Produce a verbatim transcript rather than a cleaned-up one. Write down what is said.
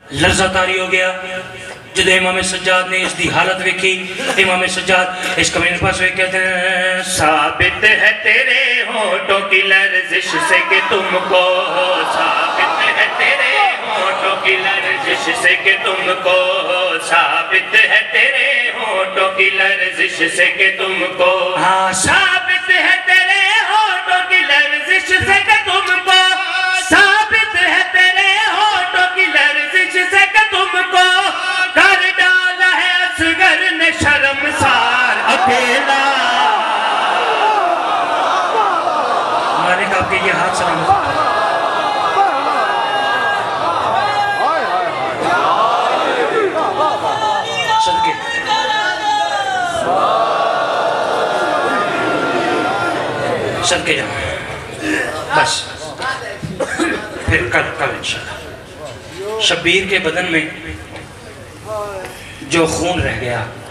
लर्जा तारी हो गया जो इमाम सज्जाद ने इसकी हालत वेखी। इमाम सज्जाद इस कमरे पास वे कहते हैं साबित है तेरे होठों की लर्जिश से कि तुमको, साबित है तेरे होठों की लर्जिश से कि तुमको, साबित है तेरे होठों की लर्जिश से कि तुमको, हाँ साबित है तेरे होठों की लर्जिश से कि तुमको, साबित है तेरे होठों की लर्जिश से कि तुमको, कर डाला है असगर ने शर्मसार अकेला। मालिक आपके ये हाथ सलामत। सदके सदके जाओ बस, फिर कल कल इंशाल्लाह। शब्बीर के बदन में जो खून रह गया